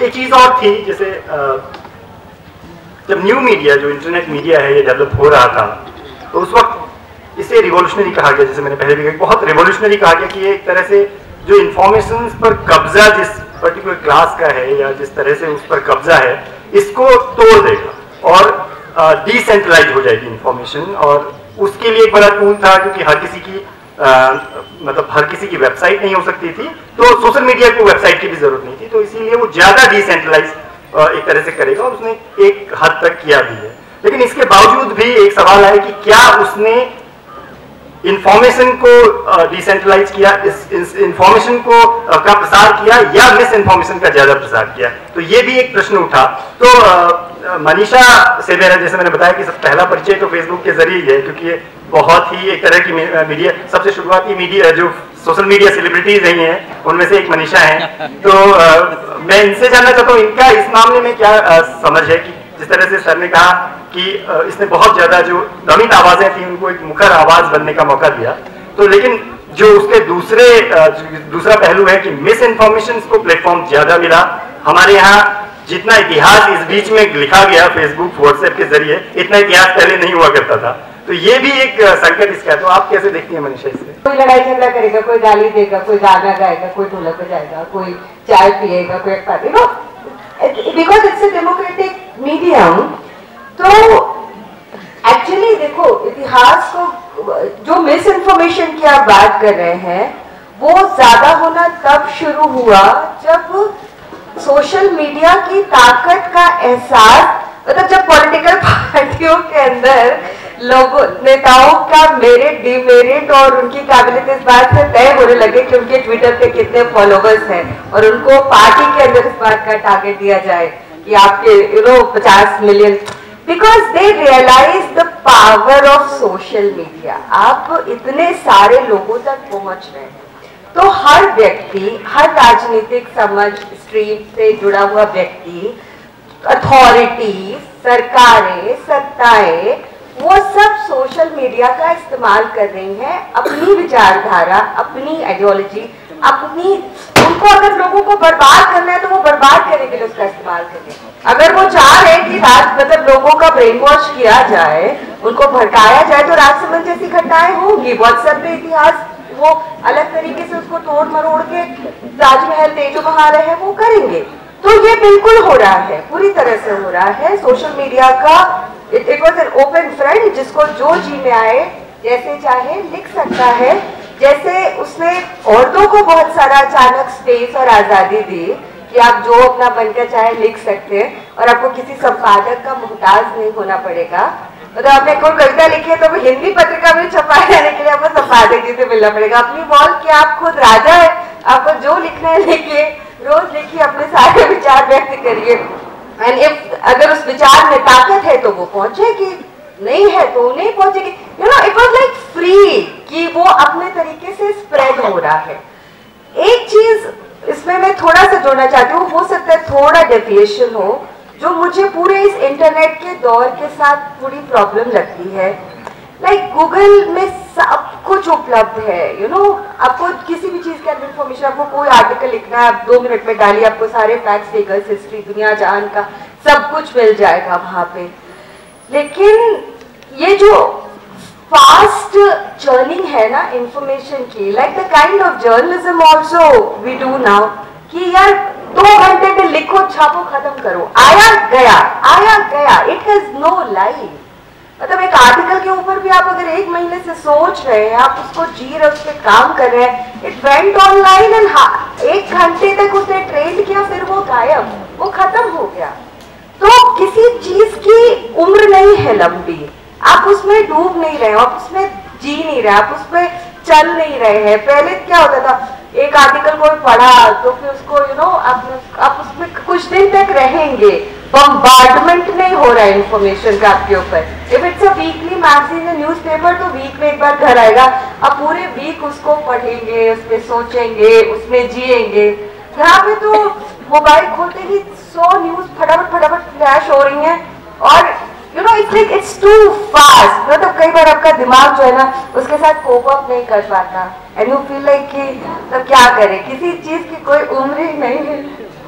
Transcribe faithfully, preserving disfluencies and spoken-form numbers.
एक चीज़ और थी, जैसे जब न्यू मीडिया, जो इंटरनेट मीडिया है, ये डेवलप हो रहा था, तो उस वक्त इसे रिवॉल्यूशनरी कहा गया, जैसे मैंने पहले भी कहा, बहुत रिवॉल्यूशनरी कहा गया कि ये एक तरह से जो इंफॉर्मेशन पर कब्जा जिस पर्टिकुलर क्लास का है या जिस तरह से उस पर कब्जा है, इसको तोड़ देगा और डिसेंट्रलाइज हो जाएगी इंफॉर्मेशन। और उसके लिए एक बड़ा टूल था, क्योंकि हर किसी की आ, मतलब हर किसी की वेबसाइट नहीं हो सकती थी, तो सोशल मीडिया को वेबसाइट की भी जरूरत नहीं थी, तो इसीलिए वो ज्यादा डिसेंट्रलाइज एक तरह से करेगा, और उसने एक हद तक किया भी है। लेकिन इसके बावजूद भी एक सवाल है कि क्या उसने इंफॉर्मेशन को डिसेंट्रलाइज किया, इस इंफॉर्मेशन को आ, का प्रसार किया, या मिस इन्फॉर्मेशन का ज्यादा प्रसार किया? तो ये भी एक प्रश्न उठा। तो आ, मनीषा से मेरा, जैसे मैंने बताया कि सब पहला परिचय तो फेसबुक के जरिए है, क्योंकि ये बहुत ही एक तरह की मीडिया, सबसे शुरुआती मीडिया जो सोशल मीडिया सेलिब्रिटीज रही हैं, उनमें से एक मनीषा हैं। तो आ, मैं इनसे जानना चाहता हूँ, इनका इस मामले में क्या आ, समझ है कि जिस तरह से सर ने कहा कि आ, इसने बहुत ज्यादा जो दमित आवाजें थी उनको एक मुखर आवाज बनने का मौका दिया, तो लेकिन जो उसके दूसरे आ, दूसरा पहलू है कि मिस इन्फॉर्मेशन को प्लेटफॉर्म ज्यादा मिला। हमारे यहाँ जितना इतिहास इस बीच में लिखा गया फेसबुक व्हाट्सएप के जरिए, इतना इतिहास पहले नहीं हुआ करता था, तो ये भी एक संकट इसका है। तो आप कैसे देखती हैं मनीषा इससे? कोई लड़ाई झगड़ा करेगा, कोई गाली देगा, कोई गाना गाएगा, कोई ढोलक बजाएगा, कोई चाय पिएगा, कोई एक party, no, because it's a democratic medium. तो एक्चुअली देखो, इतिहास को, जो मिस इन्फॉर्मेशन की आप बात कर रहे हैं, वो ज्यादा होना तब शुरू हुआ जब सोशल मीडिया की ताकत का एहसास, मतलब जब पॉलिटिकल पार्टियों के अंदर लोगों, नेताओं का मेरिट, डिमेरिट और उनकी काबिलियत इस बात से तय होने लगे कि उनके ट्विटर पे कितने फॉलोवर्स हैं, और उनको पार्टी के अंदर इस बात का टारगेट दिया जाए कि आपके यू नो पचास million, because they realise the power of social media. आप इतने सारे लोगों तक पहुंच रहे हैं, तो हर व्यक्ति, हर राजनीतिक समझ स्ट्रीम से जुड़ा हुआ व्यक्ति, अथॉरिटी, सरकारें, सत्ताएं, वो सब सोशल मीडिया का इस्तेमाल कर रही हैं अपनी विचारधारा, अपनी आइडियोलॉजी, अपनी, उनको अगर लोगों को बर्बाद करना है तो वो बर्बाद करने के लिए उसका इस्तेमाल करें। अगर वो चाह रहे कि रात मतलब लोगों का ब्रेन वॉश किया जाए, उनको भड़काया जाए, तो राजसमंद जैसी घटनाएं होंगी। व्हाट्सएप पे इतिहास वो अलग तरीके से उसको तोड़ मरोड़ के ताजमहल तेजो बहा रहे हैं, वो करेंगे। तो ये बिल्कुल हो रहा है, पूरी तरह से हो रहा है। सोशल मीडिया का it was an open front, जिसको जो जी में आए, जैसे चाहे लिख सकता है। जैसे उसने औरतों को बहुत सारा अचानक स्पेस और आजादी दी कि आप जो अपना बनकर चाहे लिख सकते हैं, और आपको किसी संपादक का मुहताज नहीं होना पड़ेगा। मतलब आपने कोई कविता लिखी है तो वो हिंदी पत्रिका में छपाए जाने के लिए आपको संपादक जी से मिलना पड़ेगा। अपनी वॉल की आप खुद राजा है, आपको जो लिखना है लिखिए, रोज लिखिए, अपने सारे विचार व्यक्त करिए, एंड इफ अगर उस विचार में ताकत है तो वो पहुंचेगी, नहीं है तो नहीं पहुंचेगी। You know, it was like free कि वो अपने तरीके से स्प्रेड हो रहा है। एक चीज इसमें मैं थोड़ा सा जोड़ना चाहती हूँ, हो सकता है थोड़ा डेविएशन हो, जो मुझे पूरे इस इंटरनेट के दौर के साथ पूरी प्रॉब्लम लगती है। लाइक like, गूगल में सब कुछ उपलब्ध है, यू you नो know, आपको किसी भी चीज का इन्फॉर्मेशन, आपको कोई आर्टिकल लिखना है, आप दो मिनट में डालिए, आपको सारे फैक्ट्स, फिगर्स, हिस्ट्री, दुनिया जहान का सब कुछ मिल जाएगा वहां पे। लेकिन ये जो फास्ट जर्निंग है ना इंफॉर्मेशन की, like the kind of journalism also we do now, कि यार दो घंटे में लिखो, छापो, खत्म करो, आया गया, आया गया, इट हैज नो लाइफ। मतलब एक आर्टिकल के ऊपर भी आप अगर एक महीने से सोच रहे हैं, आप उसको जी रहे, उस पर काम कर रहे हैं, इट वेंट ऑनलाइन एंड एक घंटे तक उसने ट्रेंड किया, फिर वो गायब, वो खत्म हो गया। तो किसी चीज की उम्र नहीं है लंबी, आप उसमें डूब नहीं रहे, आप उसमें जी नहीं रहे, आप उसमें चल नहीं रहे हैं। पहले क्या होता था, एक आर्टिकल कोई पढ़ा तो फिर उसको यू नो आप, आप उसमें कुछ दिन तक रहेंगे, बम्बार्डमेंट नहीं हो रहा है इन्फॉर्मेशन का आपके ऊपर। If it's a weekly magazine या न्यूज़पेपर तो वीक में एक बार घर आएगा, आप पूरे वीक उसको पढ़ेंगे, उस पर सोचेंगे, उसमें जिएंगे। यहाँ पे तो मोबाइल खोलते ही सौ न्यूज फटाफट फटाफट फ्लैश हो रही हैं, और you know it's like it's too fast. मतलब कई बार आपका दिमाग जो है ना उसके साथ कोप अप नहीं कर पाता, एंड यू फील लाइक कि तो क्या करे, किसी चीज की कोई उम्र ही नहीं है।